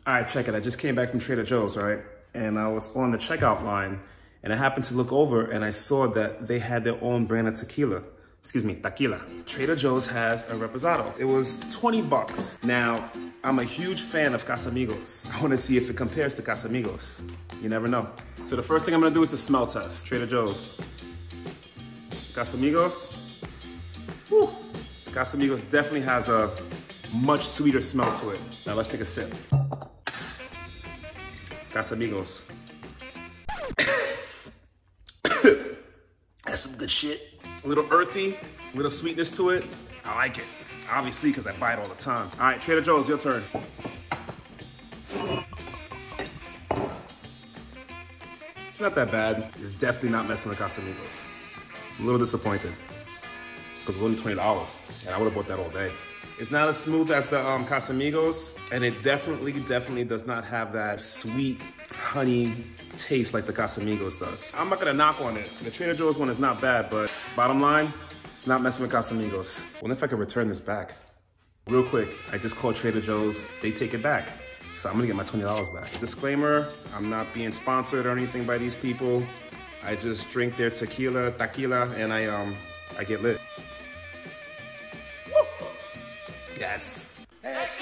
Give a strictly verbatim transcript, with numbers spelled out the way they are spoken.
All right, check it. I just came back from Trader Joe's, right? And I was on the checkout line and I happened to look over and I saw that they had their own brand of tequila. Excuse me, tequila. Trader Joe's has a reposado. It was twenty bucks. Now, I'm a huge fan of Casamigos. I wanna see if it compares to Casamigos. You never know. So the first thing I'm gonna do is the smell test. Trader Joe's. Casamigos. Whew. Casamigos definitely has a much sweeter smell to it. Now let's take a sip. Casamigos. That's some good shit. A little earthy, a little sweetness to it. I like it. Obviously, because I buy it all the time. All right, Trader Joe's, your turn. It's not that bad. It's definitely not messing with Casamigos. I'm a little disappointed because it was only twenty dollars and I would have bought that all day. It's not as smooth as the um, Casamigos, and it definitely, definitely does not have that sweet honey taste like the Casamigos does. I'm not gonna knock on it. The Trader Joe's one is not bad, but bottom line, it's not messing with Casamigos. Wonder if I could return this back. Real quick, I just called Trader Joe's, they take it back. So I'm gonna get my twenty dollars back. Disclaimer, I'm not being sponsored or anything by these people. I just drink their tequila, tequila, and I, um, I get lit. Woo! Yes.